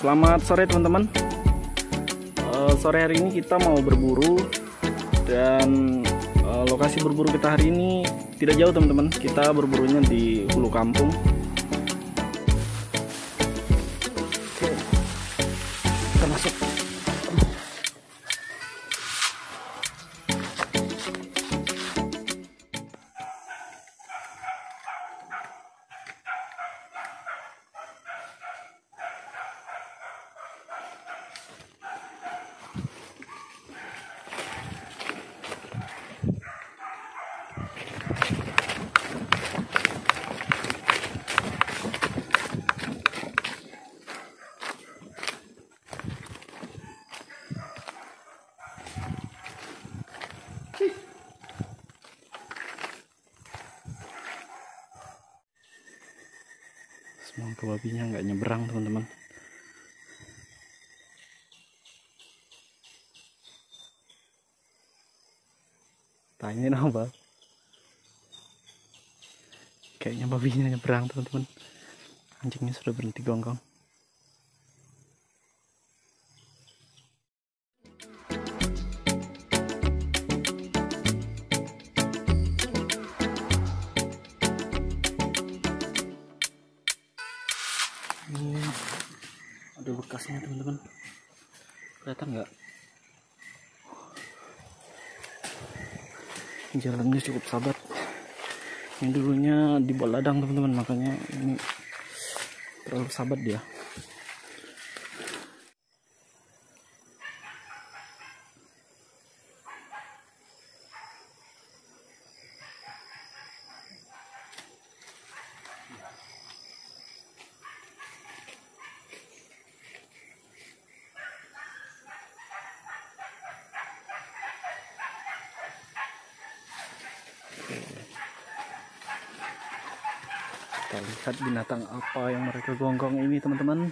Selamat sore teman-teman. Sore hari ini kita mau berburu dan lokasi berburu kita hari ini tidak jauh teman-teman. Kita berburunya di hulu kampung. Oke, kita masuk. Semangka babinya nggak nyebrang teman-teman. Tanyain apa? Kayaknya babinya nyebrang teman-teman. Anjingnya sudah berhenti gonggong. Ini ada bekasnya teman-teman, kelihatan nggak? Jalannya cukup sabat. Ini dulunya di bawah ladang teman-teman, makanya ini terlalu sabat dia. Kita lihat binatang apa yang mereka gonggong ini teman-teman.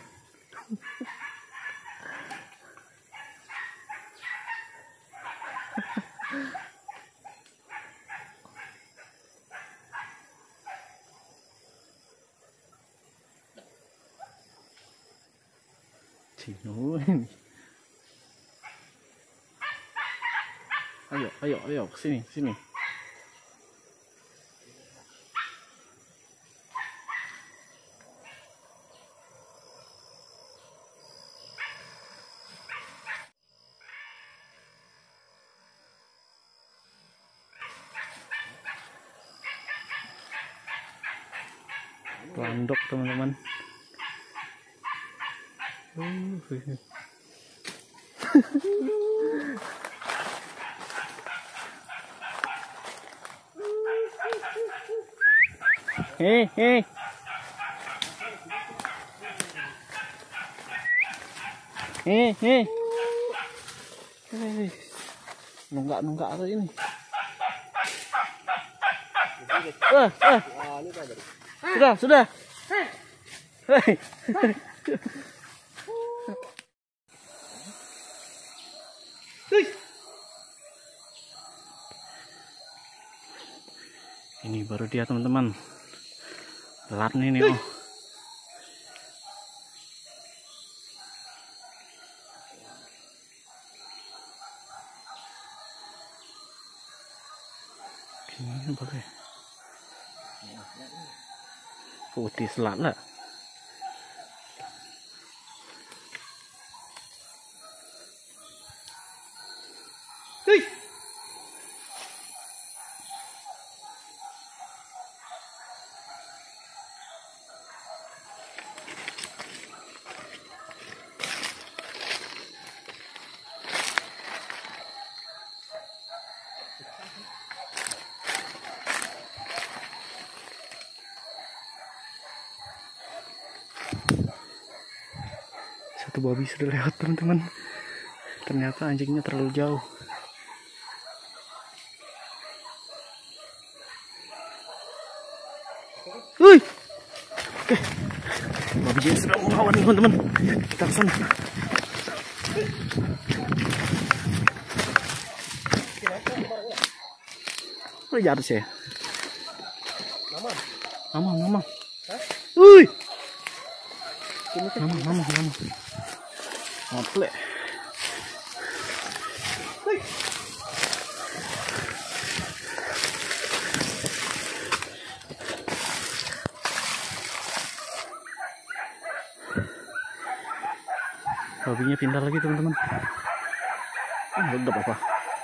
Cino ini. Ayo, sini. Landok teman-teman. Hei. Nunggak atau ini. Sudah. Hei. Ini baru dia teman-teman. Telat nih oh. Ini apa kayak? Putih selat lah. Satu babi sudah lewat teman-teman. Ternyata anjingnya terlalu jauh. Oke, babinya sudah melawan teman-teman. Kita kesana. Oh, jatuh sih. Mama. Hah? Mama. Aple. Babinya pindah lagi teman-teman. Udah apa?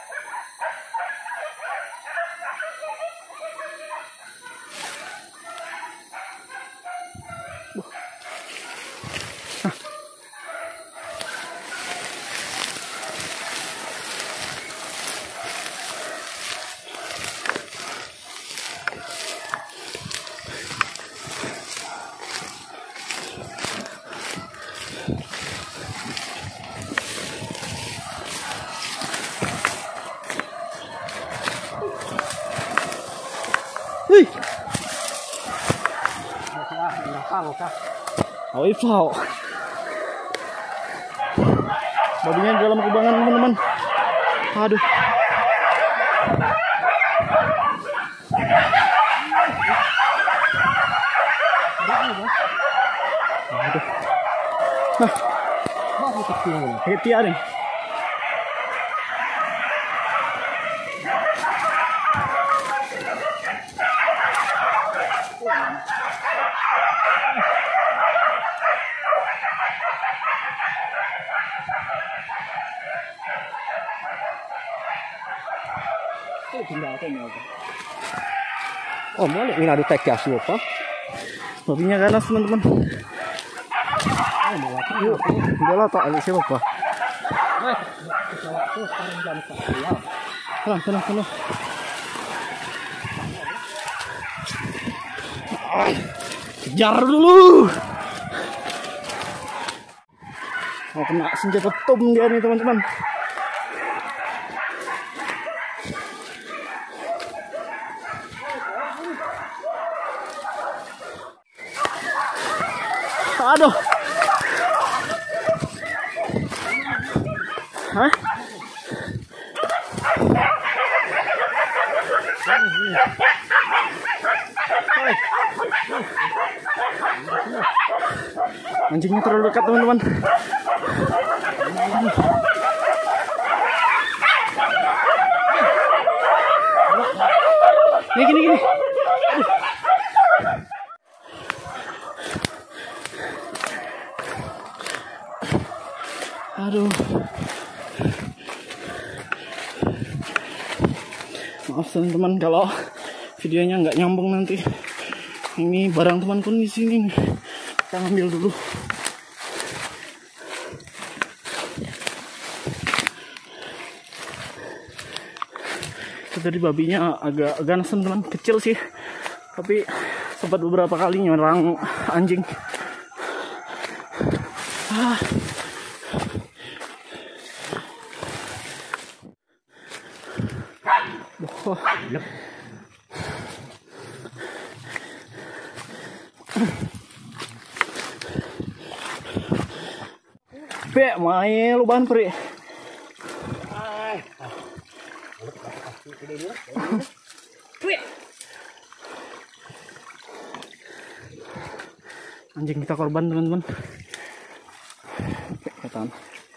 Wih. Oh, Ivo. Babinya di dalam kubangan teman-teman. Aduh. Aduh. Nah. Hetia nih. Oh, boleh ini ada tek ya siapa? Babinya ganas teman-teman. Udah lah tak ada siapa pak? Tenang. Kejar dulu. Oh, kena senjata tom dia nih teman-teman. Aduh. Hah? Anjingnya terlalu dekat teman-teman. Gini. Aduh. Maaf teman-teman kalau videonya nggak nyambung nanti. Ini barang temanku di sini nih. Kita ambil dulu. Tadi babinya agak ganas teman-teman, kecil sih. Tapi sempat beberapa kali nyerang anjing. Oh, yep. Pe, main lu ban pri. Anjing kita korban teman-teman. Ketan.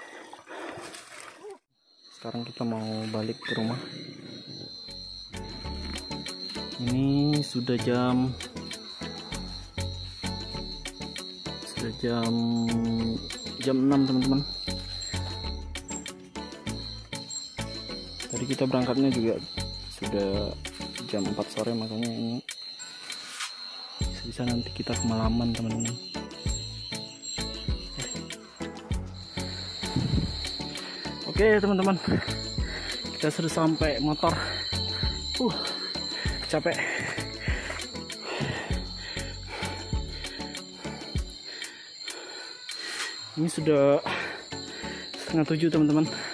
Sekarang kita mau balik ke rumah. Ini sudah jam 6 teman-teman. Tadi kita berangkatnya juga sudah jam 4 sore, makanya ini bisa nanti kita kemalaman teman-teman. Oke teman-teman, kita sudah sampai motor. Capek. Ini sudah 6:30 teman-teman.